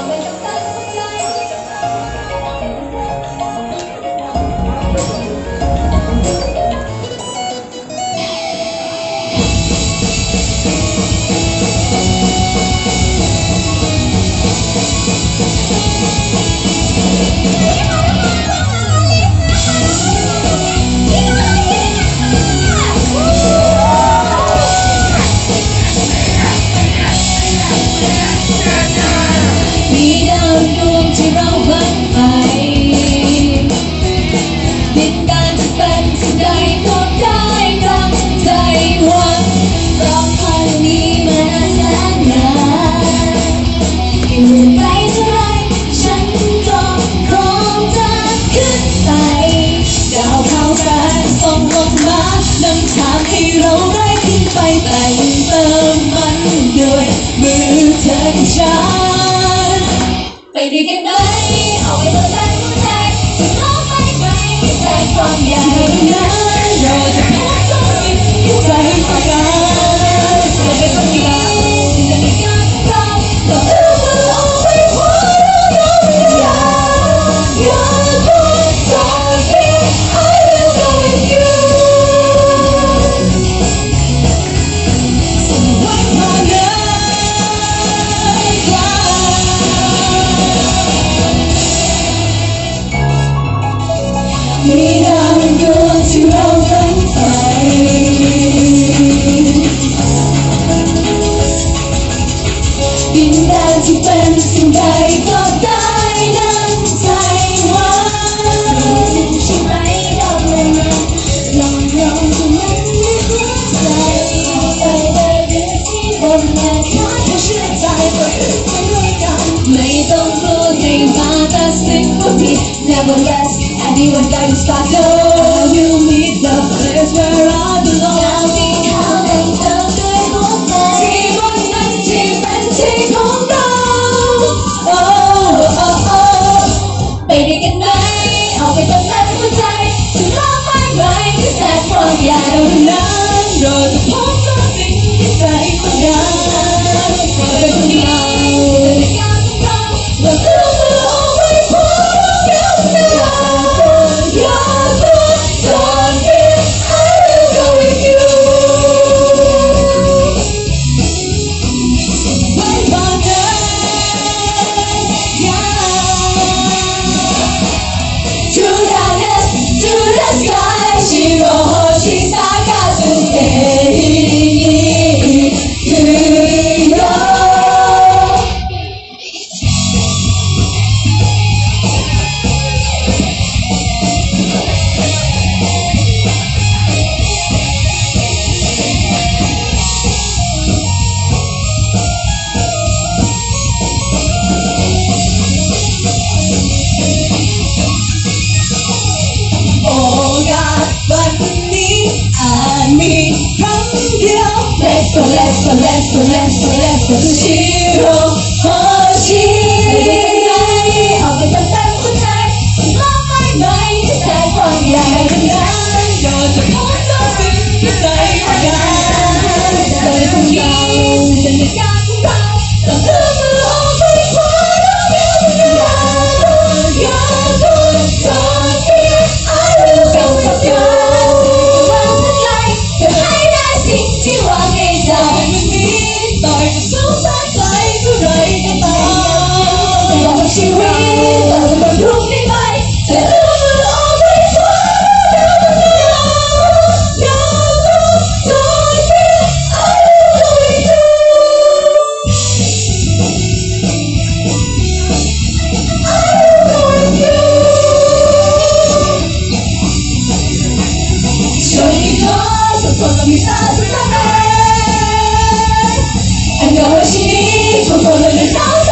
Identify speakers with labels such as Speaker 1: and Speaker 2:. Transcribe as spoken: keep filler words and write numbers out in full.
Speaker 1: แต่งเติมมันด้วยมือเธอของฉันไปด้วยกันไหมเอาไปตัวฉันหัวใจที่ร้องไปไกลแต่ความใหญ่นั้นเราจะพบตัวสิ่งที่ใจต้องการจะเป็นคนเดียวจะมีการของเราก็เพื่อเธอเอาไปพอเราอยากอยากพูดตอนที่ I will go with youมีดาวดวงที่เราฝันใฝ่ดินแดนที่เป็นสิ่งใดก็ได้ดังใจหวังใช่ไหมดาวดวงนั้นลองลองที่มันในหัวใจไปได้เรื่องที่บนแม่น้อยเชื่อใจว่าไปด้วยกันไม่ต้องกลัวใครมาตัดสินว่าผิด Nevertheless anyone got to start to you meet the place where I belong อยากมีเขาแต่งเติมด้วยหัวใจที่บนนั้นที่เป็นที่ของเรา oh oh oh ไปด้วยกันไหมเอาไปตรงนั้นหัวใจที่ร้องไม่ไหวแต่ความอยากนั้นเราจะพบตัวสิ่งที่ใจต้องการเราเป็นคนเดียวจะเป็นการของเราเราเพื่อเธอเอาไว้พอLet's go, let's go, let's go, let's go, let's go Shiro, oh Shiro เอาไปตั้งแต่หัวใจที่ร้องไม่ไหวแต่ความอยากนั้นเราจะพบตัวสิ่งที่ใจต้องการเราเป็นคนเดียวจะเป็นการของเราเราเพื่อเธอเอาไปพอเราอยากอยากพูดตอนที่ I will go with you ว่าเมื่อไรจะให้ได้สิ่งที่หวังใจมันมีต่อจะสู้แสนไกลเท่าไรก็ตามแต่ว่าชีวิตเราจะบรรลุได้ไหมจะเอื้อมือเอาไปพอเราอยากอยากพูดตอนที่ I will go with you I will go with you ช่วยขอสักคนมีตาสักครั้งI know what she needs, but for the